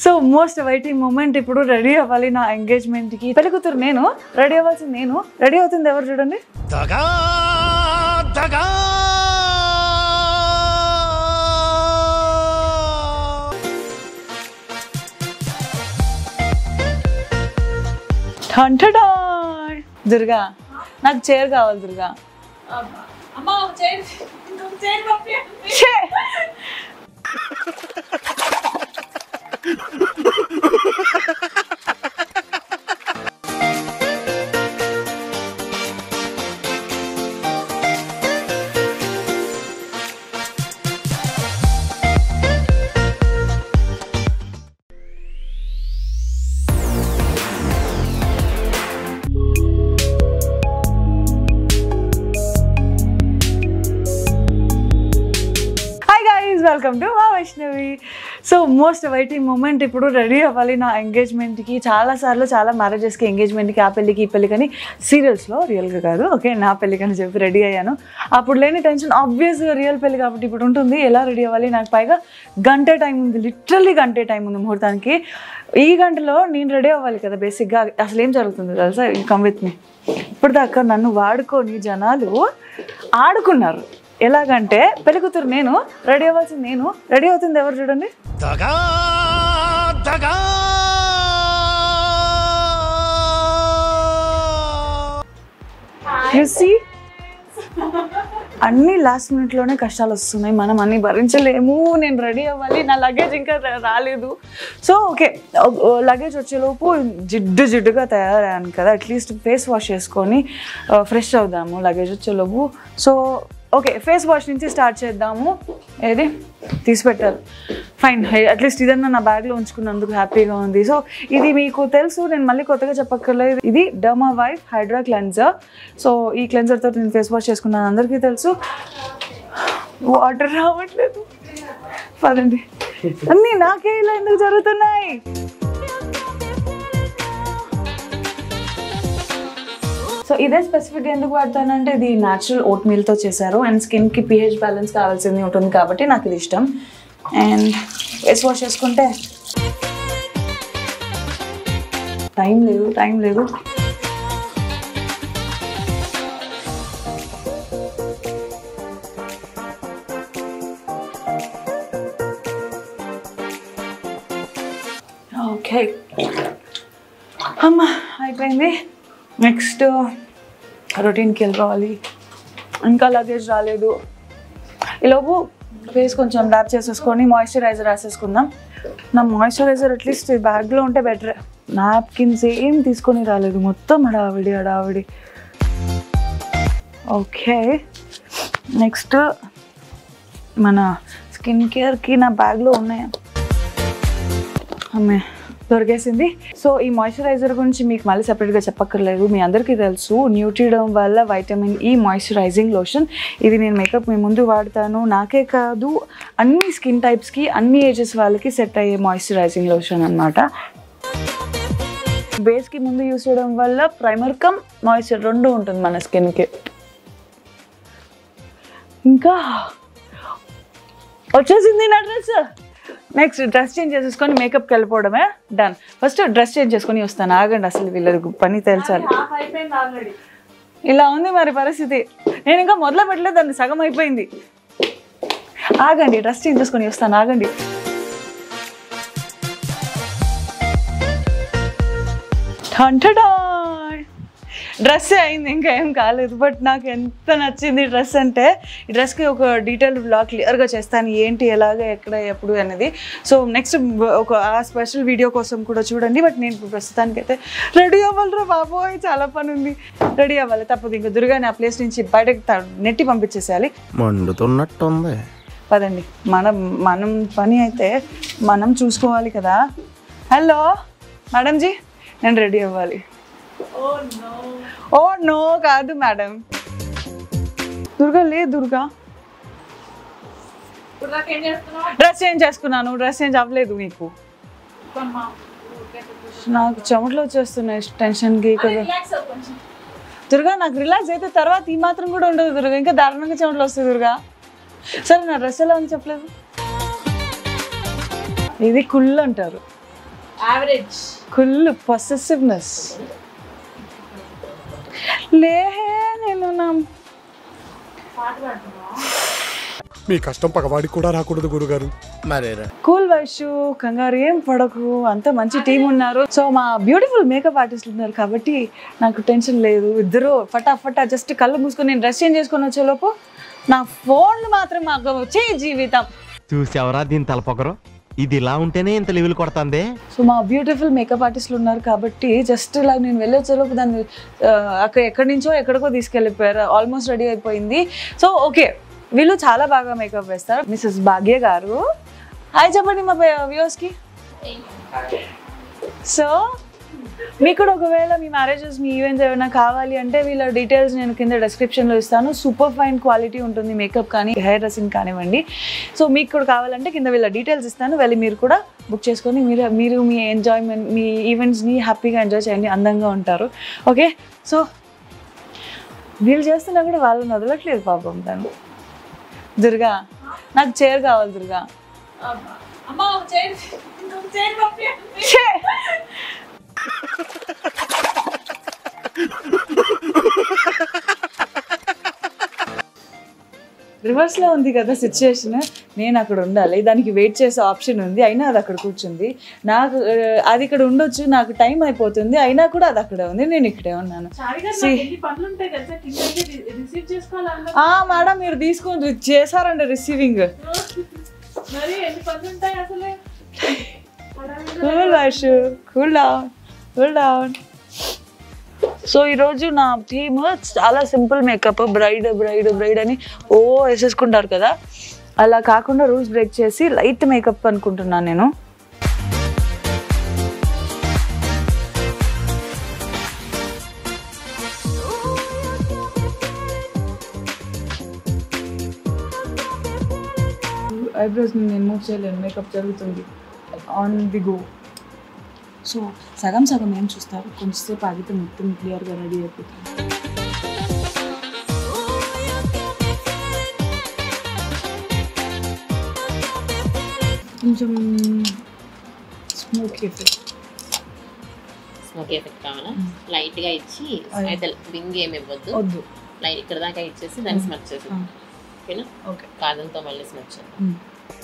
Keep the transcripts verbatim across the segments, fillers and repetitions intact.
So most awaiting moment ఇప్పుడు ready అవ్వాలి నా ఎంగేజ్మెంట్కి. పెళ్లి కూతురు నేను, రెడీ అవ్వాల్సింది నేను. రెడీ అవుతుంది ఎవరు చూడండి. దుర్గా నాకు చైర్ కావాలి దుర్గా. వెల్కమ్ టు వా Vaishnavi. So most awaiting moment ఇప్పుడు రెడీ అవ్వాలి నా ఎంగేజ్మెంట్కి. చాలాసార్లు చాలా మ్యారేజెస్కి, ఎంగేజ్మెంట్కి, ఆ పెళ్ళికి ఈ పెళ్ళికి అని సీరియల్స్లో, రియల్గా కాదు ఓకే నా పెళ్ళికి అని చెప్పి రెడీ అయ్యాను. అప్పుడు లేని టెన్షన్ ఆబ్వియస్గా రియల్ పెళ్ళి కాబట్టి ఇప్పుడు ఉంటుంది. ఎలా రెడీ అవ్వాలి, నాకు పైగా గంటే టైం ఉంది, లిటరల్లీ గంటే టైం ఉంది ముహూర్తానికి. ఈ గంటలో నేను రెడీ అవ్వాలి కదా బేసిక్గా. అసలు ఏం జరుగుతుంది తెలుసా, కమ్ విత్ మీ. ఇప్పుడు దాకా నన్ను వాడుకొని జనాలు ఆడుకున్నారు. ఎలాగంటే పెళ్లి కూతురు నేను, రెడీ అవ్వాల్సింది నేను. రెడీ అవుతుంది ఎవరు చూడండి. అన్ని లాస్ట్ మినిట్లోనే కష్టాలు వస్తున్నాయి, మనం అన్ని భరించలేము. నేను రెడీ అవ్వాలి, నా లగేజ్ ఇంకా రాలేదు. సో ఓకే, లగేజ్ వచ్చేలోపు జిడ్డు జిడ్డుగా తయారయ్యాను కదా, అట్లీస్ట్ ఫేస్ వాష్ చేసుకొని ఫ్రెష్ అవుదాము లగేజ్ వచ్చేలోపు. సో ఓకే, ఫేస్ వాష్ నుంచి స్టార్ట్ చేద్దాము. ఏది తీసి పెట్టారు, ఫైన్. అట్లీస్ట్ ఇదన్నా నా బ్యాగ్లో ఉంచుకున్నందుకు హ్యాపీగా ఉంది. సో ఇది మీకు తెలుసు, నేను మళ్ళీ కొత్తగా చెప్పక్కర్లేదు. ఇది డర్మావైవ్ హైడ్రా క్లెన్జర్. సో ఈ క్లెన్జర్తో నేను ఫేస్ వాష్ చేసుకున్నాను, అందరికీ తెలుసు. వాటర్ రావట్లేదు, పదండి. అన్నీ నాకే ఇలా ఎందుకు జరుగుతున్నాయి? సో ఇదే స్పెసిఫిక్గా ఎందుకు వాడతానంటే ఇది న్యాచురల్ ఓట్ మీల్తో చేశారు అండ్ స్కిన్కి పిహెచ్ బ్యాలెన్స్ కావాల్సింది ఉంటుంది కాబట్టి నాకు ఇది ఇష్టం. అండ్ ఫేస్ వాష్ చేసుకుంటే టైం లేదు టైం లేదు ఓకే అమ్మా అయిపోయింది. నెక్స్ట్ రొటీన్కి వెళ్ళిపోవాలి. ఇంకా లగేజ్ రాలేదు. ఈలోపు ఫేస్ కొంచెం ర్యాప్ చేసేసుకొని మాయిశ్చరైజర్ రాసేసుకుందాం. నా మాయిశ్చరైజర్ అట్లీస్ట్ బ్యాగ్లో ఉంటే బెటర్. నాప్కిన్స్ ఏం తీసుకొని రాలేదు, మొత్తం హడావిడి హడావిడి. ఓకే, నెక్స్ట్ మన స్కిన్ కేర్కి నా బ్యాగ్లో ఉన్నాయా? అమ్మే దొరికేసింది. సో ఈ మాయిశ్చరైజర్ గురించి మీకు మళ్ళీ సెపరేట్గా చెప్పక్కర్లేదు, మీ అందరికీ తెలుసు. న్యూట్రిడర్మ్ వల్ల వైటమిన్ ఈ మాయిశ్చరైజింగ్ లోషన్. ఇది నేను మేకప్ మీ ముందు వాడతాను. నాకే కాదు, అన్ని స్కిన్ టైప్స్కి, అన్ని ఏజెస్ వాళ్ళకి సెట్ అయ్యే మాయిశ్చరైజింగ్ లోషన్ అనమాట. బేస్కి ముందు యూస్ చేయడం వల్ల ప్రైమర్ కమ్ మాయిశ్చర్ రెండు ఉంటుంది మన స్కిన్కి. ఇంకా వచ్చేసింది నా డ్రెస్. నెక్స్ట్ డ్రెస్ చేంజ్ చేసేసుకొని మేకప్కి వెళ్ళిపోవడమే, డన్. ఫస్ట్ డ్రెస్ చేంజ్ చేసుకొని వస్తాను, ఆగండి. అసలు వీళ్ళ పని తెలుసాలి. ఇలా ఉంది మరి పరిస్థితి. నేను ఇంకా మొదలు పెట్టలేదు, దాన్ని సగం అయిపోయింది. ఆగండి, డ్రెస్ చేంజ్ చేసుకొని వస్తాను, ఆగండి. డ్రెస్ అయింది, ఇంకా ఏం కాలేదు. బట్ నాకు ఎంత నచ్చింది డ్రెస్ అంటే. ఈ డ్రెస్కి ఒక డీటెయిల్డ్ బ్లాగ్ క్లియర్గా చేస్తాను, ఏంటి ఎలాగ ఎక్కడ ఎప్పుడు అనేది. సో నెక్స్ట్ ఒక ఆ స్పెషల్ వీడియో కోసం కూడా చూడండి. బట్ నేను ప్రస్తుతానికైతే రెడీ అవ్వాలిరా బాబోయ్, చాలా పని ఉంది. రెడీ అవ్వాలి, తప్పదు. ఇంకా దుర్గాని ఆ ప్లేస్ నుంచి బయటకు నెట్టి పంపించేసేయాలి. మండుతున్నట్టుంది. పదండి, మనం మనం పని అయితే మనం చూసుకోవాలి కదా. హలో మేడం జీ, నేను రెడీ అవ్వాలి. ఓ నో కాదు మేడం, దుర్గా లే దుర్గా. డ్రెస్ చేంజ్ చేసుకున్నాను, డ్రెస్ చేంజ్ అవ్వలేదు నీకు. నాకు చెమటలు వచ్చేస్తున్నాయి టెన్షన్కి కదా దుర్గా. నాకు రిలాక్స్ అయితే తర్వాత ఈ మాత్రం కూడా ఉండదు దుర్గా, ఇంకా దారుణంగా చెమటలు వస్తాయి దుర్గా. సరే నా డ్రెస్ ఎలా అని చెప్పలేదు. ఇది కుల్ అంటారు, యావరేజ్ ఫుల్ పొసెసివ్నెస్ లే నేను నా మీ కష్టం పగవాడికి కూడా రాకూడదు గురుగారు. మరేరా కూల్ వైషు కంగారు ఏం పడకు, అంత మంచి టీం ఉన్నారు. సో మా బ్యూటిఫుల్ మేకప్ ఆర్టిస్టులు ఉన్నారు కాబట్టి నాకు టెన్షన్ లేదు. ఇద్దరు ఫటాఫటా జస్ట్ కళ్ళు మూసుకొని నేను డ్రెస్ చేంజ్ చేసుకొని వచ్చేలోపు నా ఫోన్లు మాత్రం మాకు వచ్చే జీవితం. చూసావరా దీని తలపొగరు, ఇది ఇలా ఉంటేనే ఇంత లెవెల్ కొడుతుంది. సో మా బ్యూటిఫుల్ మేకప్ ఆర్టిస్టులు ఉన్నారు కాబట్టి జస్ట్ ఇలా నేను వెళ్ళొచ్చేలోపు దాన్ని అక్కడ ఎక్కడి నుంచో ఎక్కడికో తీసుకెళ్ళిపోయారు. ఆల్మోస్ట్ రెడీ అయిపోయింది. సో ఓకే, వీళ్ళు చాలా బాగా మేకప్ వేస్తారు. మిసెస్ భాగ్య గారు హాయ్ చెప్పండి మా వ్యూవర్స్కి. సో మీకు కూడా ఒకవేళ మీ మ్యారేజెస్ మీ ఈవెంట్స్ ఏమైనా కావాలి అంటే వీళ్ళ డీటెయిల్స్ నేను కింద డిస్క్రిప్షన్లో ఇస్తాను. సూపర్ ఫైన్ క్వాలిటీ ఉంటుంది మేకప్ కానీ హెయిర్ డ్రెస్సింగ్ కానివ్వండి. సో మీకు కూడా కావాలంటే కింద వీళ్ళ డీటెయిల్స్ ఇస్తాను, వెళ్ళి మీరు కూడా బుక్ చేసుకొని మీరు మీరు మీ ఎంజాయ్మెంట్ మీ ఈవెంట్స్ని హ్యాపీగా ఎంజాయ్ చేయండి, అందంగా ఉంటారు. ఓకే, సో వీళ్ళు చేస్తున్నా కూడా వాళ్ళని వదలట్లేదు పాపం. తను దుర్గా నాకు చైర్ కావాలి దుర్గా. రివర్స్లో ఉంది కదా సిచ్యుయేషన్. నేను అక్కడ ఉండాలి, దానికి వెయిట్ చేసే ఆప్షన్ ఉంది, అయినా అది అక్కడ కూర్చుంది. నాకు అది ఇక్కడ ఉండొచ్చు, నాకు టైం అయిపోతుంది, అయినా కూడా అది అక్కడే ఉంది, నేను ఇక్కడే ఉన్నాను. మేడం మీరు తీసుకొని చేశారండి receiving. Cool Vaishu cool down cool down. So ఈరోజు నా థీమ్ చాలా simple makeup. Bride bride bride అని ఓ వేసేసుకుంటారు కదా, అలా కాకుండా రూల్స్ బ్రేక్ చేసి లైట్ మేకప్ అనుకుంటున్నాను నేను. ఐబ్రోస్ నేను మూవ్ చేయలేను, మేకప్ జరుగుతుంది ఆన్ ది గో. సో సగం సగం ఏం చూస్తారు, కొంచెంసేపు ఆగితే మొత్తం క్లియర్గా రెడీ అయిపోతుంది. కొంచెం స్మోకీ ఎఫెక్ట్ స్మోకీ ఎఫెక్ట్ కావాలా? లైట్గా ఇచ్చి అయితే వింగ్ ఏమి ఇవ్వద్దు, వద్దు, లైట్ ఇక్కడ దాకా ఇచ్చేసి దాన్ని స్మచ్ చేసి ఓకేనా? ఓకే, కాదంతో మళ్ళీ స్మచ్ చేద్దాం.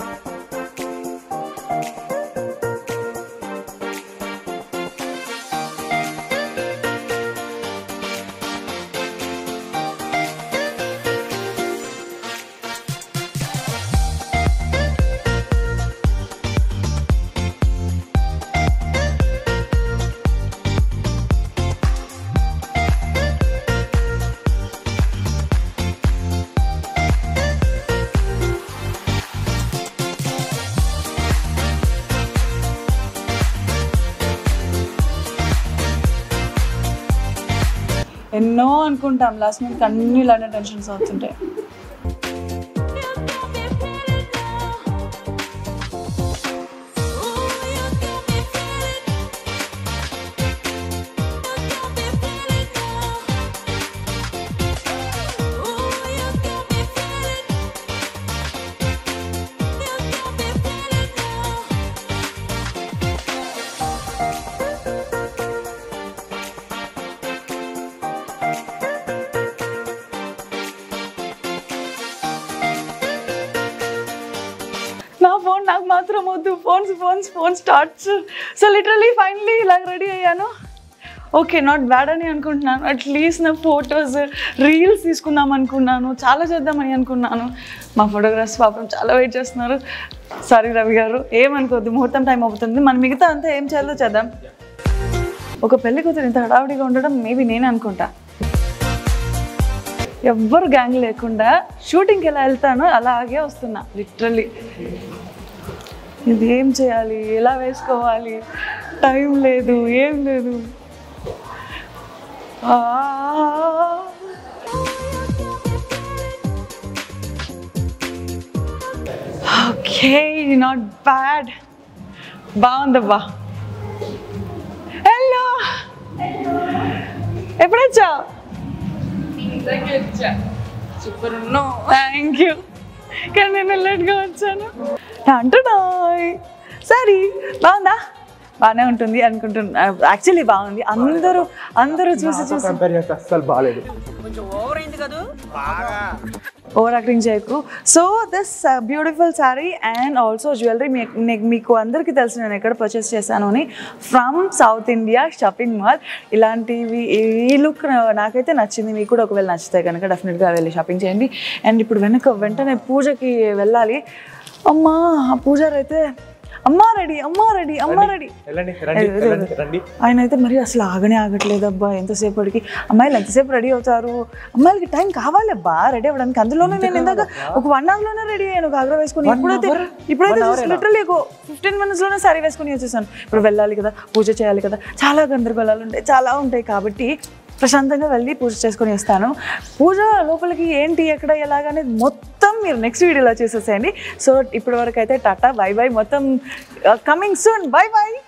ఎన్నో అనుకుంటాం, లాస్ట్ మినిట్ అన్ని ఇలానే టెన్షన్స్ అవుతుంటాయి. నా ఫోన్ నాకు మాత్రం వద్దు, phones phones phone starts. So literally finally ఇలా రెడీ అయ్యాను. ఓకే, నాట్ బ్యాడ్ అని అనుకుంటున్నాను. అట్లీస్ట్ నా ఫొటోస్ రీల్స్ తీసుకుందాం అనుకున్నాను, చాలా చేద్దామని అనుకున్నాను. మా ఫోటోగ్రాఫర్స్ పాపం చాలా వెయిట్ చేస్తున్నారు. సారీ రవి గారు, ఏమనుకోద్దు, ముహూర్తం టైం అవుతుంది, మనం మిగతా అంతా ఏం చేయాలో చేద్దాం. ఒక పెళ్లి కూతురు ఇంత హడావుడిగా ఉండడం మేబీ నేనే అనుకుంటా. ఎవ్వరు గ్యాంగ్ లేకుండా షూటింగ్కి ఎలా వెళ్తానో అలాగే వస్తున్నా లిటరల్లీ. ఇది ఏం చేయాలి, ఎలా వేసుకోవాలి, టైం లేదు, ఏం లేదు. ఓకే, నాట్ బ్యాడ్, బాగుందబ్బా. హలో, ఎప్పుడొచ్చా? సూపర్ ఉన్నావు, థ్యాంక్ యూ. కానీ నేను లేట్గా వచ్చాను. అంటున్నాయ్. సరే బాగుందా? బాగానే ఉంటుంది అనుకుంటున్నా. యాక్చువల్లీ బాగుంది. అందరూ అందరూ చూసి చూసి అస్సలు బాగాలేదు. ఓవర్ యాక్టింగ్ చేయకు. So this beautiful sari and also jewellery మీకు అందరికీ తెలుసు నేను ఎక్కడ పర్చేస్ చేశాను అని, from south India shopping mall. ఇలాంటివి ఈ లుక్ నాకైతే నచ్చింది. మీకు కూడా ఒకవేళ నచ్చితే కనుక డెఫినెట్గా వెళ్ళి షాపింగ్ చేయండి. అండ్ ఇప్పుడు వెనక వెంటనే పూజకి వెళ్ళాలి. అమ్మా పూజారి అయితే అమ్మా రెడీ అమ్మా రెడీ అమ్మా రెడీ. ఆయన అయితే మరి అసలు ఆగనే ఆగట్లేదు అబ్బా. ఎంతసేపటికి అమ్మాయిలు ఎంతసేపు రెడీ అవుతారు? అమ్మాయిలకి టైం కావాలి అబ్బా రెడీ అవ్వడానికి. అందులోనే నేను ఇందాక ఒక వన్ అవర్లోనే రెడీ అయ్యాను గాగ్రా వేసుకుని. ఇప్పుడైతే ఇప్పుడైతే లిటరల్లీ ఒక ఫిఫ్టీన్ మినిట్స్లోనే సారీ వేసుకుని వచ్చేసాను. ఇప్పుడు వెళ్ళాలి కదా, పూజ చేయాలి కదా, చాలా గందరగోళాలు ఉంటాయి, చాలా ఉంటాయి. కాబట్టి ప్రశాంతంగా వెళ్ళి పూజ చేసుకొని వస్తాను. పూజ లోపలికి ఏంటి ఎక్కడ ఎలాగనే మొత్తం మీరు నెక్స్ట్ వీడియోలో చూసేసేయండి. సో ఇప్పటి వరకు అయితే టాటా బై బై. మొత్తం కమింగ్ సూన్. Bye by.